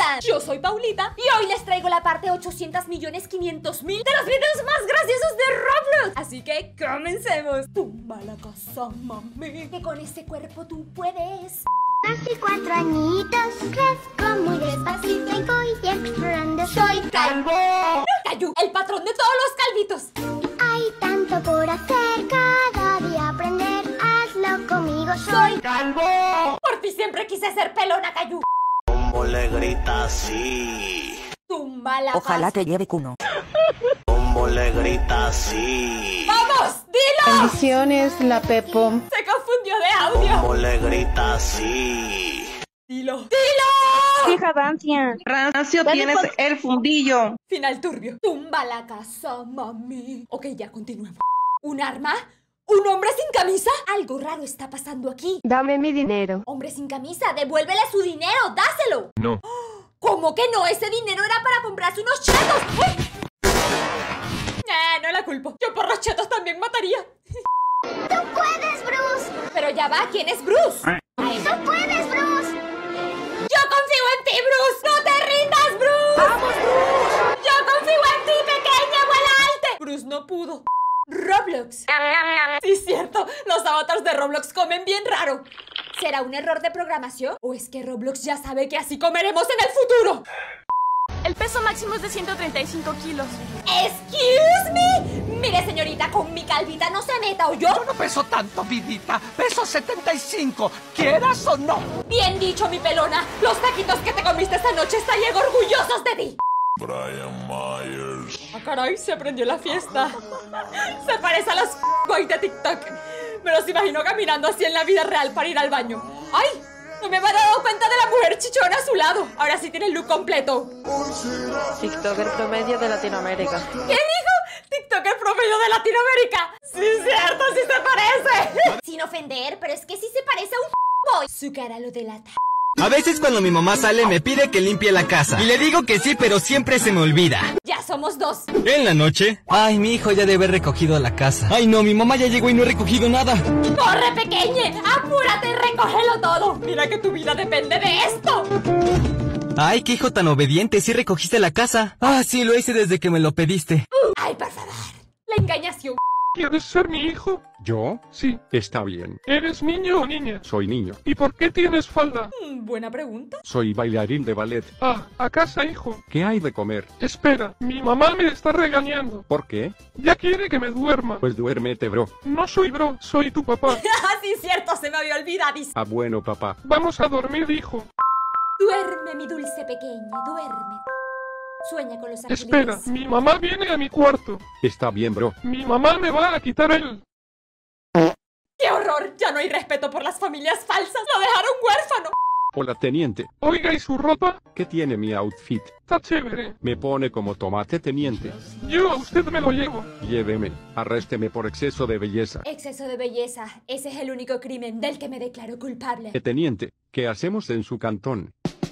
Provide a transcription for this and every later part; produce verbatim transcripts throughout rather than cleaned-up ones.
están? Yo soy Paulita y hoy les traigo la parte ochocientos millones quinientos mil de los videos más graciosos de Roblox. Así que comencemos. Tumba la casa, mami, que con este cuerpo tú puedes. Hace cuatro añitos, crezco muy despacito y voy explorando. Soy calvo. Cayu, el patrón de todos los calvitos. Hay tanto por hacer, cada día aprender. Hazlo conmigo, soy calvo. Por ti siempre quise ser pelona, Cayu. Como le grita así. Tumba la Ojalá paz. te lleve cuno. Como le grita así. ¡Vamos! ¡Dilo! Bendiciones, la Pepo. Se confundió de audio. Como le grita así. ¡Dilo! ¡Dilo! Hija Dancia. Rancio, tienes el fundillo. Final turbio. Tumba la casa, mami. Ok, ya continuemos. ¿Un arma? ¿Un hombre sin camisa? Algo raro está pasando aquí. Dame mi dinero. Hombre sin camisa, devuélvele su dinero, dáselo. No. ¿Cómo que no? Ese dinero era para comprarse unos chetos. ¡Uy! Eh, no la culpo. Yo por los chetos también mataría. ¡Tú puedes, Bruce! Pero ya va, ¿quién es Bruce? ¡Tú puedes, Bruce! Yo confío en ti, Bruce. ¡No te rindas, Bruce! ¡Vamos, Bruce! Yo confío en ti, pequeña, vuela alta. Bruce no pudo. Roblox. Sí, cierto. Los avatars de Roblox comen bien raro. ¿Será un error de programación? ¿O es que Roblox ya sabe que así comeremos en el futuro? El peso máximo es de ciento treinta y cinco kilos. ¿Excuse me? Mire, señorita, con mi calvita no se meta, ¿o yo? Yo no peso tanto, vidita. Peso setenta y cinco. ¿Quieras o no? Bien dicho, mi pelona. Los taquitos que te comiste esta noche están bien orgullosos de ti. Brian Myers. Ah, caray, se prendió la fiesta. Se parece a los boys de TikTok. Me los imagino caminando así en la vida real para ir al baño. ¡Ay! No me había dado cuenta de la mujer chichona a su lado. Ahora sí tiene el look completo. TikToker promedio de Latinoamérica. ¿Qué dijo? TikToker promedio de Latinoamérica. Sí, cierto, sí se parece. Sin ofender, pero es que sí se parece a un boy. Su cara lo delata. A veces cuando mi mamá sale me pide que limpie la casa. Y le digo que sí, pero siempre se me olvida. Ya somos dos. En la noche, ay, mi hijo ya debe haber recogido la casa. Ay, no, mi mamá ya llegó y no he recogido nada. ¡Corre, pequeñe! ¡Apúrate y recógelo todo! Mira que tu vida depende de esto. Ay, qué hijo tan obediente, sí recogiste la casa. Ah, sí, lo hice desde que me lo pediste. Ay, por favor. La engañación. ¿Quieres ser mi hijo? ¿Yo? Sí. Está bien. ¿Eres niño o niña? Soy niño. ¿Y por qué tienes falda? Mm, buena pregunta. Soy bailarín de ballet. Ah, a casa, hijo. ¿Qué hay de comer? Espera, mi mamá me está regañando. ¿Por qué? Ya quiere que me duerma. Pues duérmete, bro. No soy bro, soy tu papá. Ah, sí, cierto, se me había olvidado. Ah, bueno, papá. Vamos a dormir, hijo. Duerme, mi dulce pequeño, duerme. Sueña con los ángeles. Espera, mi mamá viene a mi cuarto. Está bien, bro. Mi mamá me va a quitar el... ¡Qué horror! Ya no hay respeto por las familias falsas. ¡Lo dejaron huérfano! Hola, teniente. Oiga, ¿y su ropa? ¿Qué tiene mi outfit? Está chévere. Me pone como tomate, teniente. Yo a usted me lo llevo. Lléveme. Arrésteme por exceso de belleza. Exceso de belleza. Ese es el único crimen del que me declaro culpable. Eh, teniente, ¿qué hacemos en su cantón?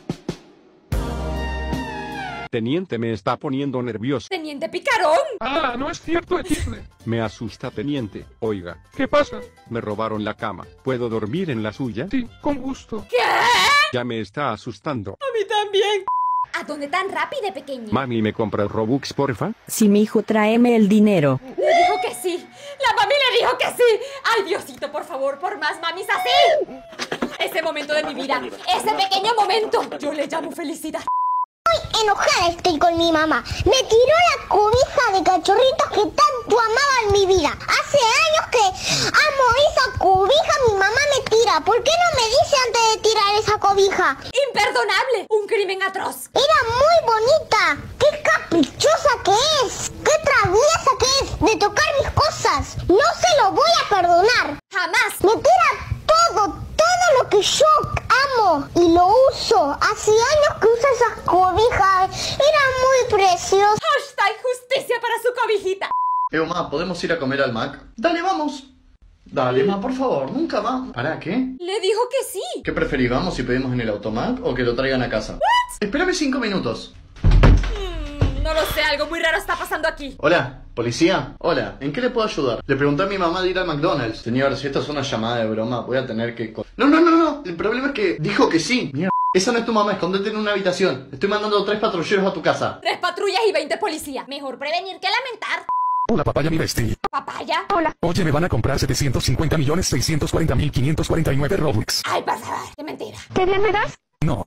Teniente, me está poniendo nervioso. ¡Teniente Picarón! Ah, no es cierto, Echifre. Me asusta, teniente. Oiga, ¿Qué pasa? me robaron la cama. ¿Puedo dormir en la suya? Sí, con gusto. ¿Qué? Ya me está asustando. A mí también. ¿A dónde tan rápido, pequeño? Mami, ¿me compra Robux, porfa? Sí, mi hijo, tráeme el dinero. Le dijo que sí. La mami le dijo que sí. Ay, Diosito, por favor, por más mamis así. Ese momento de mi vida, ese pequeño momento, yo le llamo felicidad. Muy enojada estoy con mi mamá. Me tiró la cobija de cachorritos que tanto amaba en mi vida. Hace años que amo esa cobija, mi mamá me tira. ¿Por qué no me dice antes de tirar esa cobija? Imperdonable, un crimen atroz. Era muy bonita. ¡Qué caprichosa que es! ¡Qué traviesa que es de tocar mis cosas! No se lo voy a perdonar. Jamás. Me tira todo, todo lo que yo amo y lo uso. Hace años que uso esas cobijas. Era muy preciosa. Hashtag justicia para su cobijita. Eh, ma, ¿podemos ir a comer al Mac? Dale, vamos. Dale, ma, por favor, nunca más. ¿Para qué? Le dijo que sí. ¿Qué preferís, vamos si pedimos en el Automac o que lo traigan a casa? ¿What? Espérame cinco minutos. Hmm, no lo sé, algo muy raro está pasando aquí. Hola, policía. Hola, ¿en qué le puedo ayudar? Le pregunté a mi mamá de ir al McDonald's. Señor, si esto es una llamada de broma, voy a tener que... co- No, no, no, no. El problema es que dijo que sí. Mierda. Esa no es tu mamá, escóndete en una habitación. Estoy mandando tres patrulleros a tu casa. Tres patrullas y veinte policías. Mejor prevenir que lamentar. Hola, papaya, mi bestie. ¿Papaya? Hola. Oye, me van a comprar setecientos cincuenta millones seiscientos cuarenta mil quinientos cuarenta y nueve Robux. Ay, por favor, qué mentira. ¿Qué bien me das? No.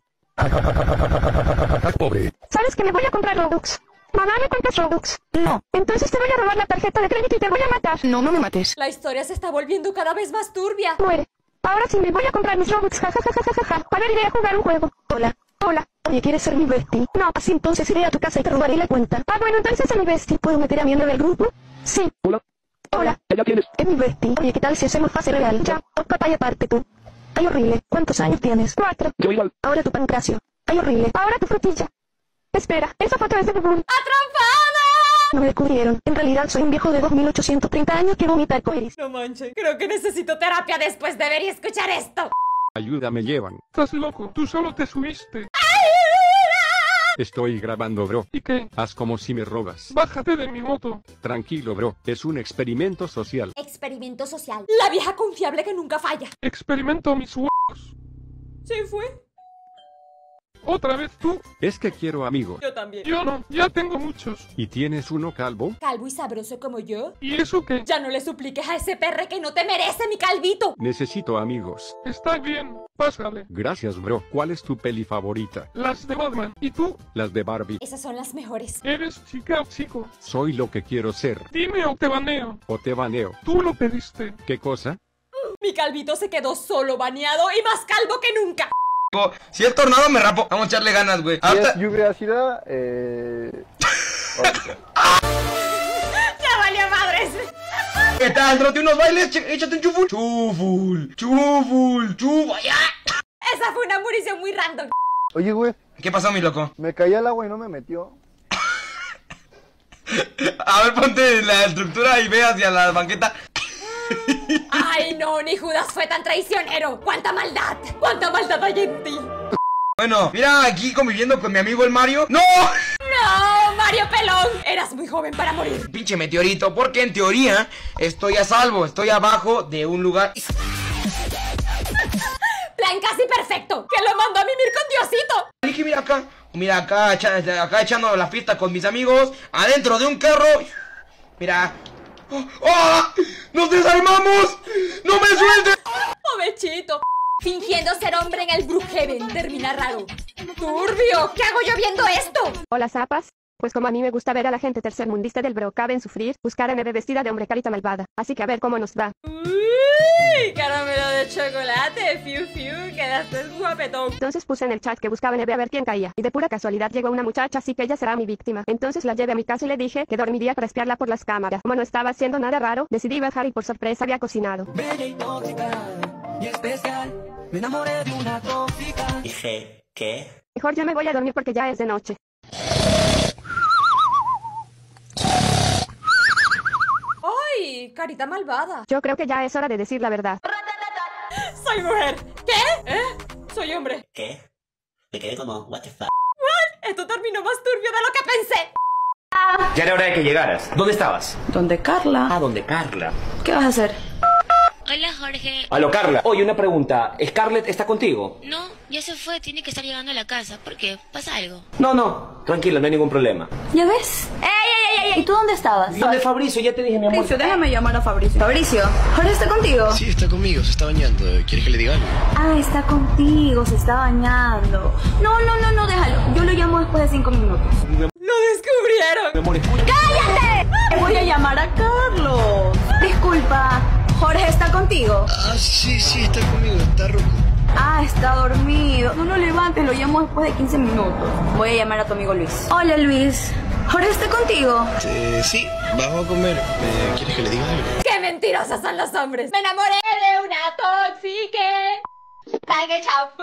Pobre. ¿Sabes que me voy a comprar Robux? Mamá, ¿me compras Robux? No. Entonces te voy a robar la tarjeta de crédito y te voy a matar. No, no me mates. La historia se está volviendo cada vez más turbia. Muere. Ahora sí me voy a comprar mis Robux, jajajajaja. Ahora iré a jugar un juego. Hola. Hola. Oye, ¿quieres ser mi bestie? No, así entonces iré a tu casa y te robaré la cuenta. Ah, bueno, entonces a mi bestie. ¿Puedo meter a miembro del grupo? Sí. Hola. Hola. ¿Ella quién es? Es mi bestie. Oye, ¿qué tal si hacemos fase real? Ya. Oh, papaya, aparte tú. Ay, horrible. ¿Cuántos años tienes? Cuatro. Yo igual. Ahora tu pancracio. Ay, horrible. Ahora tu frutilla. Espera, esa foto es de Bubble. ¡Atrapada! No me descubrieron. En realidad soy un viejo de dos mil ochocientos treinta años que vomita arcoíris. No manchen. Creo que necesito terapia después de ver y escuchar esto. Ayuda, me llevan. Estás loco, tú solo te subiste. Estoy grabando, bro. ¿Y qué? Haz como si me robas. Bájate de mi moto. Tranquilo, bro. Es un experimento social. Experimento social. La vieja confiable que nunca falla. Experimento mis huevos. ¿Se fue? ¿Otra vez tú? Es que quiero amigos. Yo también. Yo no, ya tengo muchos. ¿Y tienes uno calvo? ¿Calvo y sabroso como yo? ¿Y eso qué? Ya no le supliques a ese perre que no te merece, mi calvito. Necesito amigos. Está bien, pásale. Gracias, bro. ¿Cuál es tu peli favorita? Las de Batman. ¿Y tú? Las de Barbie. Esas son las mejores. ¿Eres chica o chico? Soy lo que quiero ser. Dime o te baneo. O te baneo. Tú lo pediste. ¿Qué cosa? Mi calvito se quedó solo, baneado y más calvo que nunca. Si el tornado me rapo, vamos a echarle ganas, güey. Si es lluvia ácida, eh... Ya valió madres. ¿Qué tal? Tráete unos bailes, échate un chuful. Chuful, chuful, chuful, ya. Esa fue una munición muy random. Oye, güey. ¿Qué pasó, mi loco? Me caí al agua y no me metió. A ver, ponte la estructura y ve hacia la banqueta. Ay, no, ni Judas fue tan traicionero. ¡Cuánta maldad! ¡Cuánta maldad hay en ti! Bueno, mira, aquí conviviendo con mi amigo el Mario. ¡No! ¡No, Mario Pelón! Eras muy joven para morir. Pinche meteorito, porque en teoría estoy a salvo. Estoy abajo de un lugar. Plan casi perfecto. Que lo mandó a mimir con Diosito. Dije, mira acá. Mira acá, acá echando la fiesta con mis amigos. Adentro de un carro. Mira. ¡Oh! ¡Oh! ¡Nos desarmamos! ¡No me sueltes! ¡Ovechito! Fingiendo ser hombre en el Brookhaven. Termina raro. ¡Turbio! ¿Qué hago yo viendo esto? Hola, zapas. Pues como a mí me gusta ver a la gente tercermundista del Brookhaven sufrir, buscar a Neve vestida de hombre carita malvada. Así que a ver cómo nos va. ¡Uy! Caramelo de chocolate. Fiu, fiu. Quedaste guapetón. Entonces puse en el chat que buscaba a Neve a ver quién caía. Y de pura casualidad llegó una muchacha, así que ella será mi víctima. Entonces la llevé a mi casa y le dije que dormiría para espiarla por las cámaras. Como no estaba haciendo nada raro, decidí bajar y por sorpresa había cocinado. Bella y tóxica y especial. Me enamoré de una tóxica. Dije, ¿qué? Mejor ya me voy a dormir porque ya es de noche. ¡Ay! Carita malvada. Yo creo que ya es hora de decir la verdad. ¡Soy mujer! ¿Qué? ¿Eh? Soy hombre. ¿Qué? Me quedé como, what the fuck. ¿What? Esto terminó más turbio de lo que pensé. Ya era hora de que llegaras. ¿Dónde estabas? ¿Dónde Carla? Ah, ¿dónde Carla? ¿Qué vas a hacer? Hola, Jorge. Aló, Carla. Oye, una pregunta. ¿Scarlett está contigo? No, ya se fue. Tiene que estar llegando a la casa. ¿Por qué? ¿Pasa algo? No, no. Tranquila, no hay ningún problema. ¿Ya ves? ¡Ey, ey, ey, ey! ¿Y tú dónde estabas? ¿Dónde Fabricio? Ya te dije, mi amor. Fabricio, déjame llamar a Fabricio. Fabricio, ¿Jorge está contigo? Sí, está conmigo. Se está bañando. ¿Quieres que le diga algo? Ah, está contigo. Se está bañando. No, no, no, no, déjalo. Yo lo llamo después de cinco minutos. ¡Lo descubrieron! Mi amor, escucha. ¡Cállate! Te voy a llamar a Carlos. Disculpa. ¿Jorge está contigo? Ah, sí, sí, está conmigo, está rojo. Ah, está dormido. No lo levantes, lo llamo después de quince minutos. Voy a llamar a tu amigo Luis. Hola, Luis. ¿Jorge está contigo? Eh, sí, vamos a comer. Eh, ¿Quieres que le diga algo? ¡Qué mentirosos son los hombres! ¡Me enamoré de una tóxica! ¡Pague chapu!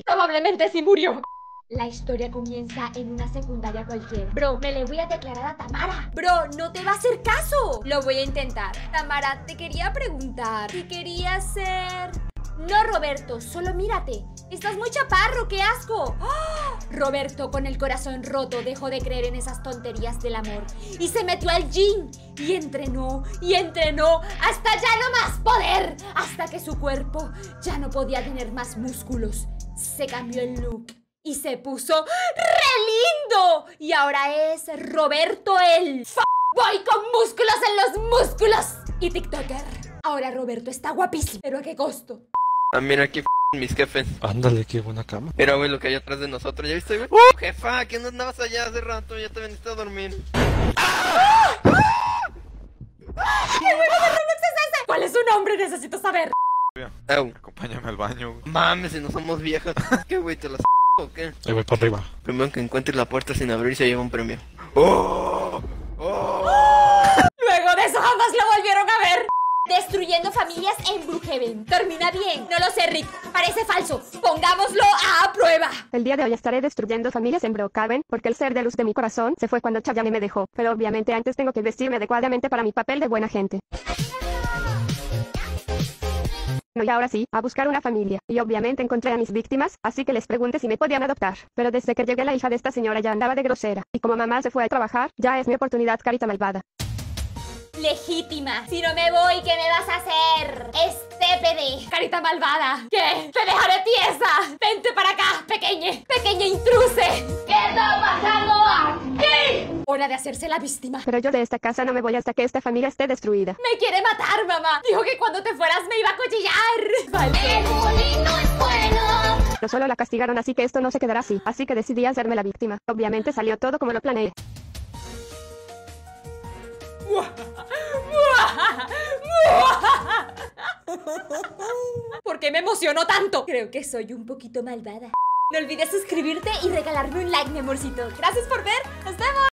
Probablemente sí murió. La historia comienza en una secundaria cualquiera. Bro, me le voy a declarar a Tamara. Bro, no te va a hacer caso. Lo voy a intentar. Tamara, te quería preguntar si querías ser... No, Roberto, solo mírate. Estás muy chaparro, qué asco. ¡Oh! Roberto, con el corazón roto, dejó de creer en esas tonterías del amor y se metió al gym y entrenó y entrenó hasta ya no más poder, hasta que su cuerpo ya no podía tener más músculos. Se cambió el look y se puso re lindo. Y ahora es Roberto el f boy con músculos en los músculos y TikToker. Ahora Roberto está guapísimo, pero ¿a qué costo? Ah, mira aquí mis jefes. Ándale, qué buena cama. Mira, güey, lo que hay atrás de nosotros. ¿Ya viste, güey? ¡Uh! Jefa, ¿qué no andabas allá hace rato? Ya te veniste a dormir. ¡Ah! ¡Ah! ¡Qué bueno de Roblox es ese! ¿Cuál es su nombre? Necesito saber. Au. Acompáñame al baño, güey. Mames, si no somos viejas. ¿Qué, güey? ¿Te las o qué? Ahí voy para arriba. Primero que encuentres la puerta sin abrir se lleva un premio. ¡Oh! ¡Oh! Luego de eso jamás lo volvieron a ver. Destruyendo familias en Brookhaven. Termina bien. No lo sé, Rick. Parece falso. Pongámoslo a prueba. El día de hoy estaré destruyendo familias en Brookhaven porque el ser de luz de mi corazón se fue cuando Chayanne me dejó. Pero obviamente antes tengo que vestirme adecuadamente para mi papel de buena gente. Y ahora sí, a buscar una familia. Y obviamente encontré a mis víctimas, así que les pregunté si me podían adoptar. Pero desde que llegué la hija de esta señora ya andaba de grosera. Y como mamá se fue a trabajar, ya es mi oportunidad, carita malvada. Legítima. Si no me voy, ¿qué me vas a hacer? Estépede. Carita malvada. ¿Qué? Te dejaré tiesa. Vente para acá, pequeña. Pequeña intruse. ¿Qué está pasando aquí? Hora de hacerse la víctima. Pero yo de esta casa no me voy hasta que esta familia esté destruida. Me quiere matar, mamá. Dijo que cuando te fueras me iba a cuchillar. Vale. El molino es bueno. No solo la castigaron, así que esto no se quedará así. Así que decidí hacerme la víctima. Obviamente salió todo como lo planeé. ¿Por qué me emocionó tanto? Creo que soy un poquito malvada. No olvides suscribirte y regalarme un like, mi amorcito. Gracias por ver. Nos vemos.